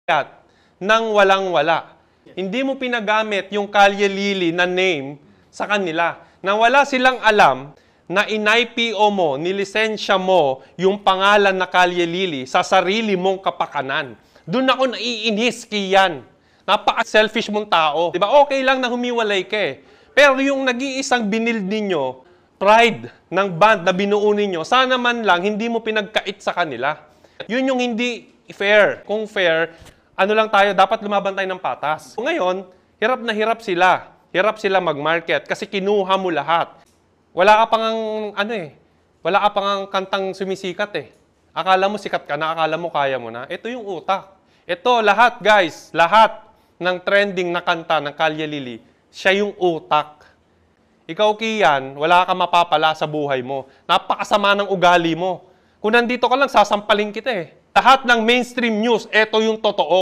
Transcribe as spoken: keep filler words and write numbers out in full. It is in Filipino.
at nang walang-wala. Hindi mo pinagamit yung Kalye Lily na name sa kanila. Na wala silang alam na in-I P O mo, nilisensya mo yung pangalan na Kalye Lily sa sarili mong kapakanan. Doon ako naiinis, Kian. Napaka-selfish mong tao. Diba? Okay lang na humiwalay ka eh. Pero yung nag-iisang binild ninyo, pride ng band na binuo ninyo, sana man lang hindi mo pinagkait sa kanila. Yun yung hindi fair. Kung fair, ano lang tayo, dapat lumaban tayo ng patas. Ngayon, hirap na hirap sila. Hirap sila mag-market kasi kinuha mo lahat. Wala ka pang, ano eh, wala ka pang kantang sumisikat eh. Akala mo sikat ka na, akala mo kaya mo na. Ito yung utak. Ito, lahat guys, lahat ng trending na kanta ng Kalye Lily, siya yung utak. Ikaw, Kian, wala ka mapapala sa buhay mo. Napakasama ng ugali mo. Kung nandito ka lang, sasampalin kita eh. Lahat ng mainstream news, ito yung totoo.